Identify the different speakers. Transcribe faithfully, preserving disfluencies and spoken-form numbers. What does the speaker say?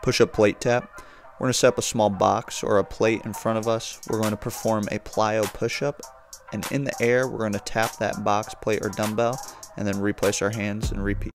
Speaker 1: push-up plate tap. We're going to set up a small box or a plate in front of us. We're going to perform a plyo push-up, and in the air we're going to tap that box, plate, or dumbbell, and then replace our hands and repeat.